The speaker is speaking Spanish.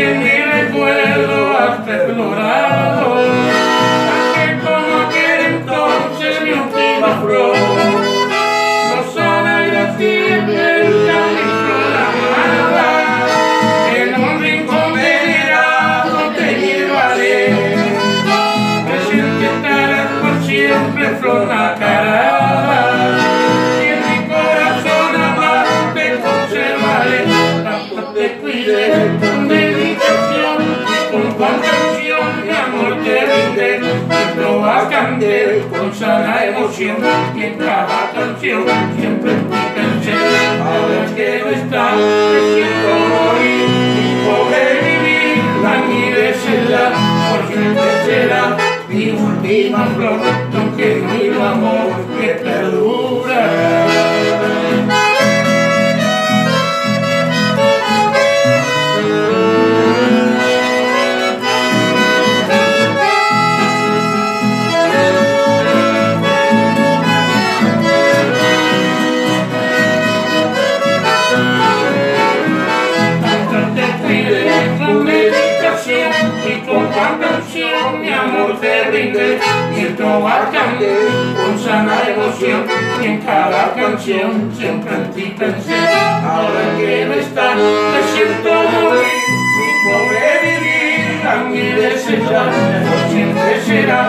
en mi recuerdo hasta explorado, que como aquel entonces mi última flor. No son agradecibles ya mi flor amada, en un rincón venerado te llevaré. Presente estarás por siempre, flor nacarada, y en mi corazón amado te conservaré. Tanto te cuidé con dedicación y con comprensión, mi amor te brindé. Siempre vas a cantar con sana emoción, y en cada canción siempre en ti pensé. Ahora que no está, me siento morir, mi pobre vivir, la mirecerla, por siempre será mi última flor, aunque no hay amor que perdura. Y con comprensión mi amor te rinde, y el trovas cante con sana emoción, y en cada canción siempre en ti pensé. Ahora que no está, me siento morir, mi pobre vivir, a mi desechar, por siempre será